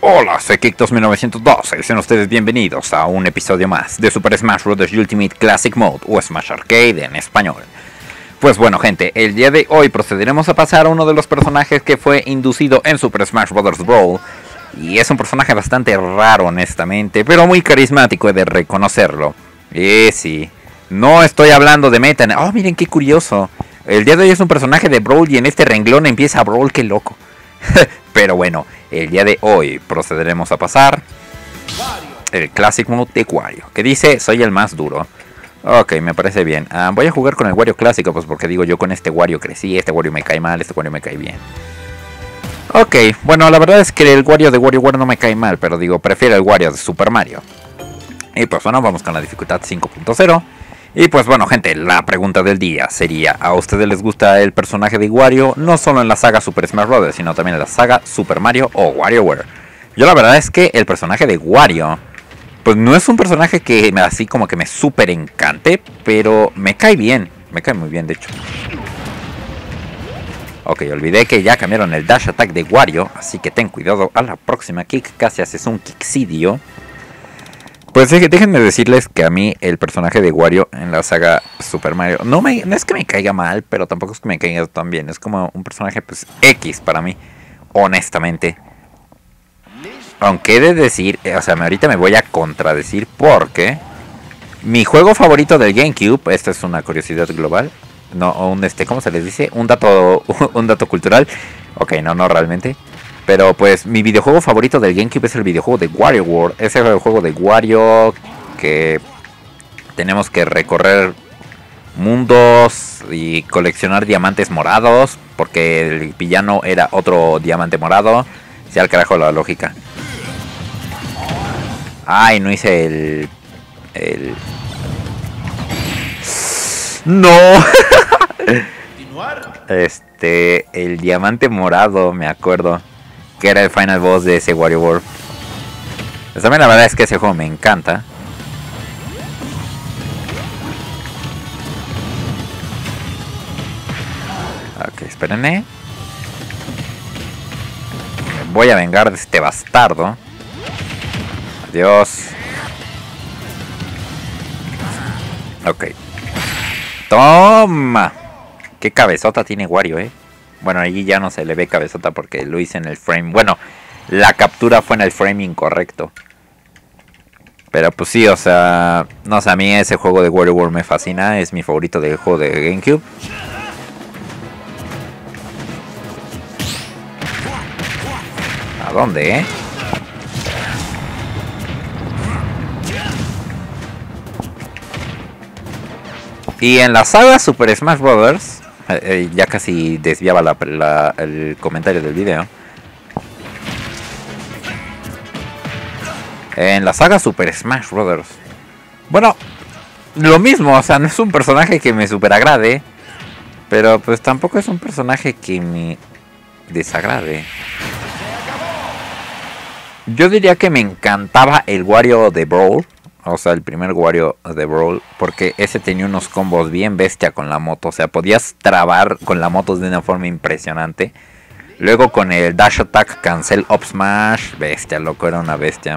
Hola, soy Kictos1912 y sean ustedes bienvenidos a un episodio más de Super Smash Bros. Ultimate Classic Mode o Smash Arcade en español. Pues bueno gente, el día de hoy procederemos a pasar a uno de los personajes que fue inducido en Super Smash Bros. Brawl. Y es un personaje bastante raro honestamente, pero muy carismático, he de reconocerlo. Y sí, no estoy hablando de Meta. Oh, miren qué curioso. El día de hoy es un personaje de Brawl y en este renglón empieza Brawl, qué loco. Pero bueno, el día de hoy procederemos a pasar el Classic Mode de Wario, que dice, soy el más duro. Ok, me parece bien. Voy a jugar con el Wario clásico, pues porque digo, yo con este Wario crecí, este Wario me cae mal, este Wario me cae bien. Ok, bueno, la verdad es que el Wario de WarioWare no me cae mal, pero digo, prefiero el Wario de Super Mario. Y pues bueno, vamos con la dificultad 5.0. Y pues bueno gente, la pregunta del día sería, ¿a ustedes les gusta el personaje de Wario? No solo en la saga Super Smash Bros., sino también en la saga Super Mario o WarioWare. Yo la verdad es que el personaje de Wario, pues no es un personaje que así como que me súper encante, pero me cae bien, me cae muy bien de hecho. Ok, olvidé que ya cambiaron el Dash Attack de Wario, así que ten cuidado a la próxima kick, casi haces un kicksidio. Pues déjenme decirles que a mí el personaje de Wario en la saga Super Mario no es que me caiga mal, pero tampoco es que me caiga tan bien. Es como un personaje pues X para mí, honestamente. Aunque he de decir, o sea, ahorita me voy a contradecir porque mi juego favorito del GameCube, esta es una curiosidad global, no, ¿cómo se les dice? Un dato cultural. Ok, no realmente. Pero pues mi videojuego favorito del GameCube es el videojuego de WarioWare. Ese es el juego de Wario que tenemos que recorrer mundos y coleccionar diamantes morados, porque el villano era otro diamante morado. Sí, al carajo la lógica. Ay, no hice el... ¡No! El diamante morado, me acuerdo. Que era el final boss de ese WarioWare. Pues también la verdad es que ese juego me encanta. Ok, espérenme. Me voy a vengar de este bastardo. Adiós. Ok. Toma. Qué cabezota tiene Wario, Bueno, allí ya no se le ve cabezota porque lo hice en el frame. Bueno, la captura fue en el frame incorrecto. Pero pues sí, o sea... No sé, a mí ese juego de WarioWare me fascina. Es mi favorito del juego de GameCube. ¿A dónde, Y en la saga Super Smash Bros., ya casi desviaba el comentario del video. En la saga Super Smash Bros., bueno, lo mismo, o sea, no es un personaje que me super agrade, pero pues tampoco es un personaje que me desagrade. Yo diría que me encantaba el Wario de Brawl. O sea, el primer Wario de Brawl, porque ese tenía unos combos bien bestia con la moto. O sea, podías trabar con la moto de una forma impresionante. Luego con el Dash Attack Cancel Up Smash. Bestia, loco, era una bestia.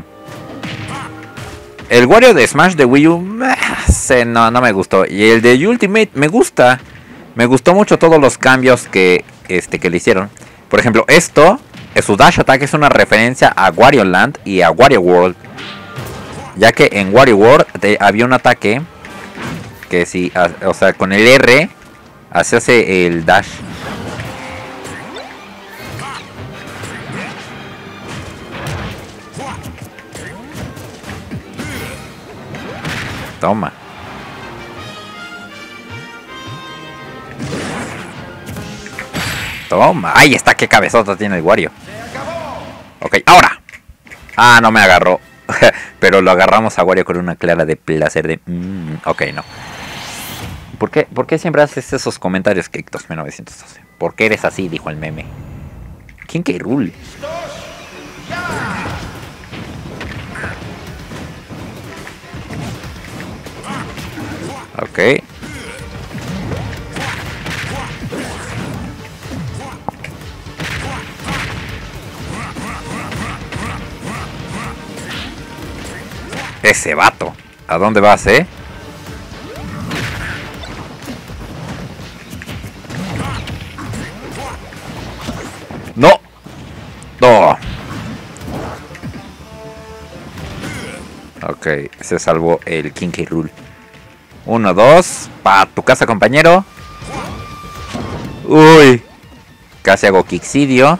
El Wario de Smash de Wii U, no me gustó. Y el de Ultimate me gusta. Me gustó mucho todos los cambios que le hicieron. Por ejemplo, su Dash Attack es una referencia a Wario Land y a Wario World. Ya que en WarioWare había un ataque que si, o sea, con el R se hace el dash. Toma. Toma. Ahí está, qué cabezota tiene el Wario. Ok, ahora. No me agarró. Pero lo agarramos a Wario con una clara de placer de... ok, no. ¿Por qué siempre haces esos comentarios, Kictos1912? ¿Por qué eres así? Dijo el meme. ¿Quién que rule? Ok. Ese vato. ¿A dónde vas, eh? ¡No! ¡No! Ok, se salvó el King K. Rool. 1, 2. Pa' tu casa, compañero. Uy. Casi hago Kixidio.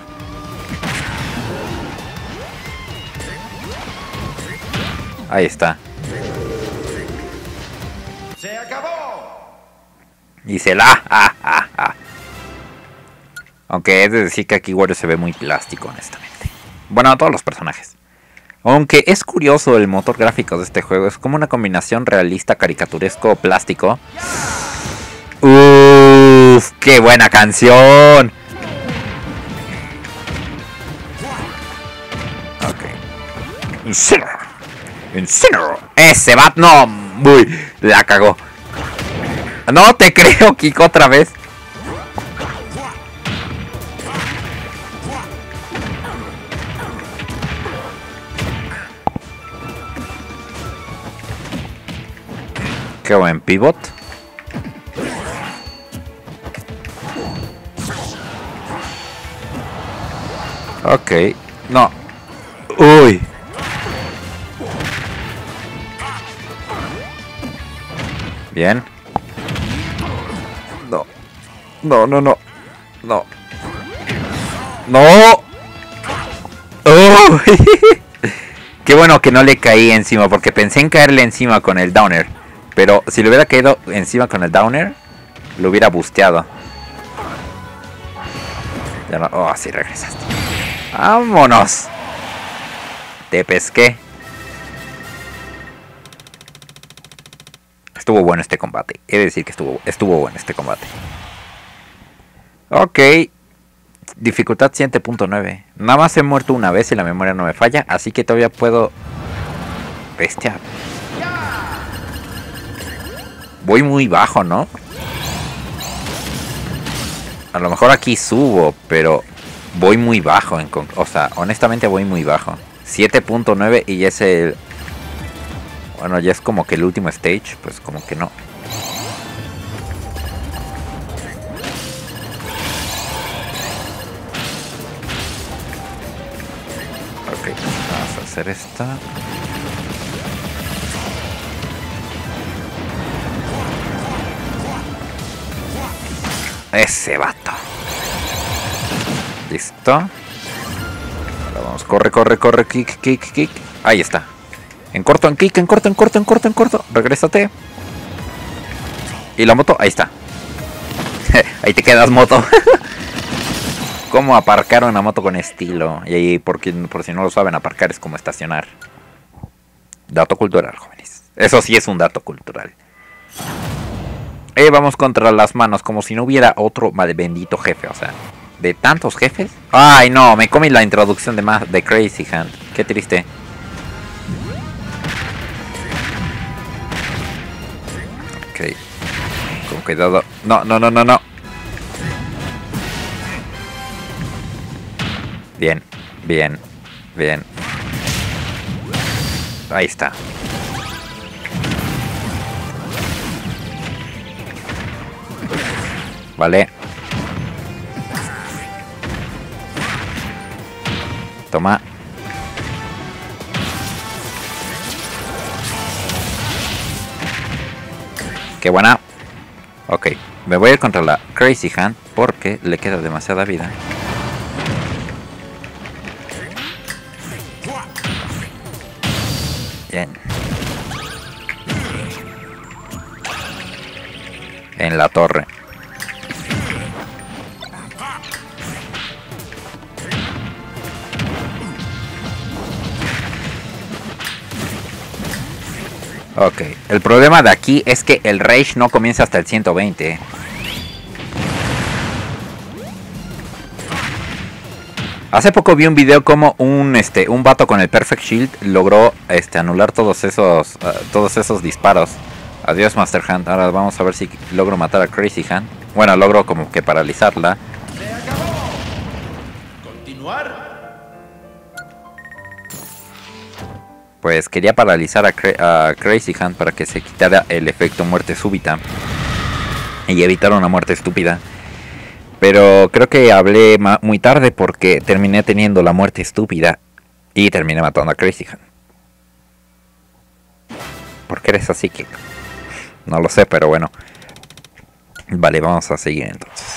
Ahí está. ¡Se acabó! Y se la. Aunque es de decir que aquí Wario se ve muy plástico, honestamente. Bueno, a todos los personajes. Aunque es curioso el motor gráfico de este juego. Es como una combinación realista, caricaturesco, plástico. ¡Uff! ¡Qué buena canción! Ok. Incineroar. Ese bat no. Uy, la cagó. No te creo, Kiko, otra vez. Qué buen pivot. Ok. No. Uy. Bien. No. No, no, no. No. No. Oh. Qué bueno que no le caí encima, porque pensé en caerle encima con el downer. Pero si le hubiera caído encima con el downer, lo hubiera busteado. Ya no. Oh, sí regresaste. ¡Vámonos! Te pesqué. Estuvo bueno este combate. He de decir que estuvo bueno este combate. Ok. Dificultad 7.9. Nada más he muerto una vez y la memoria no me falla. Así que todavía puedo... Bestia. Voy muy bajo, ¿no? A lo mejor aquí subo, pero... Voy muy bajo. O sea, honestamente voy muy bajo. 7.9 y ya es el... Bueno, ya es como que el último stage. Pues como que no. Ok, vamos a hacer esta. Ese vato. Listo. Ahora vamos, corre, corre, corre, kick, kick, kick. Ahí está. En corto, en kick, en corto, en corto, en corto, en corto. Regrésate. Y la moto, ahí está. Ahí te quedas, moto. Cómo aparcar una moto con estilo. Y ahí, por si no lo saben, aparcar es como estacionar. Dato cultural, jóvenes. Eso sí es un dato cultural. Vamos contra las manos, como si no hubiera otro bendito jefe, o sea, de tantos jefes. Ay, no, me comí la introducción de Crazy Hand. Qué triste. Ok. Con cuidado. No, no, no, no, no. Bien, bien, bien. Ahí está. Vale. Toma. Qué buena. Ok, me voy a ir contra la Crazy Hand porque le queda demasiada vida. Bien. En la torre. Ok, el problema de aquí es que el Rage no comienza hasta el 120. Hace poco vi un video como un vato con el Perfect Shield logró anular todos esos disparos. Adiós, Master Hand. Ahora vamos a ver si logro matar a Crazy Hand. Bueno, logro como que paralizarla. ¡Se acabó! ¿Continuar? pues quería paralizar a Crazy Hunt para que se quitara el efecto muerte súbita y evitar una muerte estúpida. Pero creo que hablé muy tarde porque terminé teniendo la muerte estúpida y terminé matando a Crazy Hunt. ¿Por qué eres así, Kik? No lo sé, pero bueno. Vale, vamos a seguir entonces.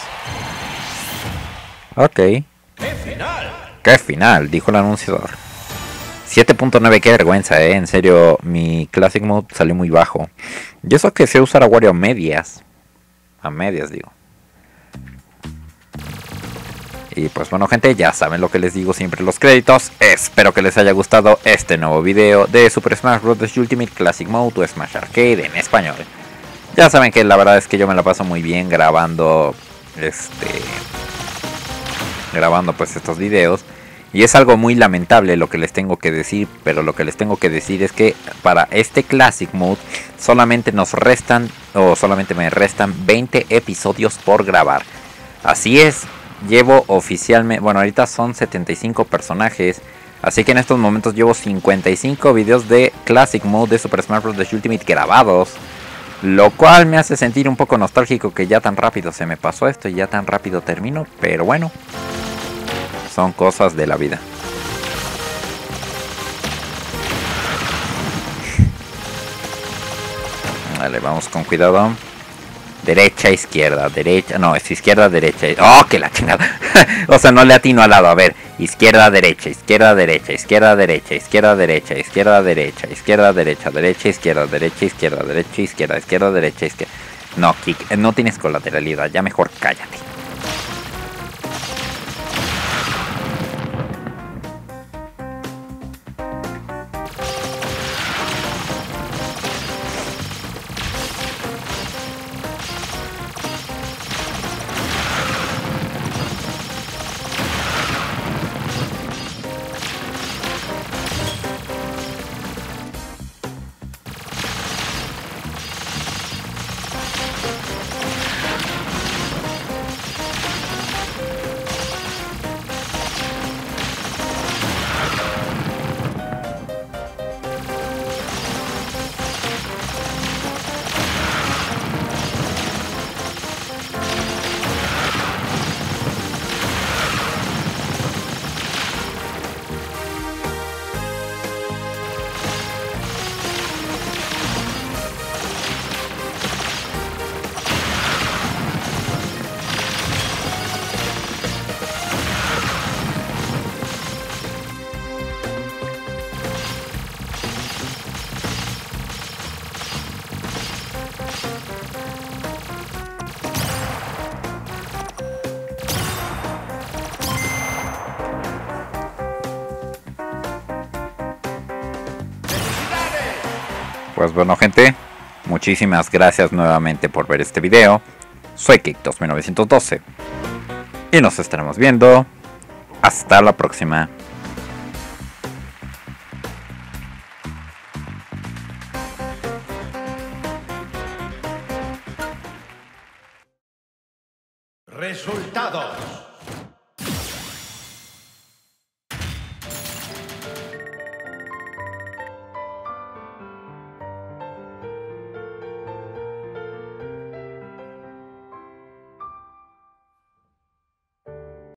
Ok. ¡Qué final! ¡Qué final! Dijo el anunciador. 7.9, qué vergüenza, en serio, mi Classic Mode salió muy bajo. Y eso que sé usar a Wario a medias. A medias, digo. Y pues bueno, gente, ya saben lo que les digo siempre en los créditos. Espero que les haya gustado este nuevo video de Super Smash Bros. Ultimate Classic Mode o Smash Arcade en español. Ya saben que la verdad es que yo me la paso muy bien grabando pues estos videos. Y es algo muy lamentable lo que les tengo que decir, pero lo que les tengo que decir es que para este Classic Mode solamente nos restan, o solamente me restan 20 episodios por grabar. Así es, llevo oficialmente, bueno, ahorita son 75 personajes, así que en estos momentos llevo 55 videos de Classic Mode de Super Smash Bros. Ultimate grabados. Lo cual me hace sentir un poco nostálgico que ya tan rápido se me pasó esto y ya tan rápido termino, pero bueno. Son cosas de la vida. Vale, vamos con cuidado. Derecha, izquierda, derecha. No, es izquierda, derecha. ¡Oh, que la chingada! O sea, no le atino al lado. A ver, izquierda, derecha, izquierda, derecha, izquierda, derecha, izquierda, derecha, izquierda, derecha, izquierda, derecha, derecha, izquierda, derecha, izquierda, derecha, izquierda, izquierda, derecha, izquierda. No, Kik, no tienes colateralidad. Ya mejor cállate. Pues bueno, gente, muchísimas gracias nuevamente por ver este video. Soy Kik2912 y nos estaremos viendo. Hasta la próxima. Resultados.